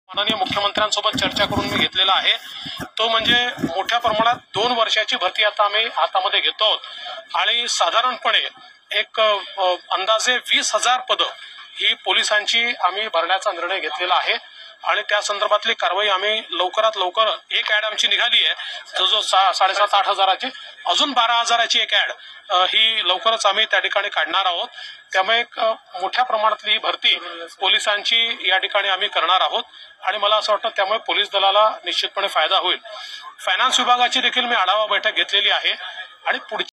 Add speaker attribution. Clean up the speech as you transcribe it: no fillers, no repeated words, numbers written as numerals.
Speaker 1: माननीय मुख्यमंत्र्यांसोबत चर्चा करून मी घेतलेला आहे तो म्हणजे मोठ्या प्रमाणात 2 वर्षाची भरती आता आम्ही हातामध्ये घेतो आहोत आणि साधारणपणे एक अंदाजे 20,000 पदं ही पोलिसांची आम्ही भरण्याचा निर्णय घेतलेला आहे आणि त्या संदर्भातली कारवाई आम्ही लवकरात लवकर एक ऍड आमची निघाली आहे जो 7,500-8 हजाराची अजून 12,000ची एक ऍड ही लवकरच आम्ही त्या ठिकाणी काढणार आहोत। त्यामुळे मोठ्या प्रमाणातली ही भरती पोलिसांची या ठिकाणी आम्ही करणार आहोत आणि मला असं वाटतं त्यामुळे पोलीस दलाला निश्चितपणे फायदा होईल। फायनान्स विभागाची देखील मी आढावा बैठक घेतलेली आहे आणि पुढची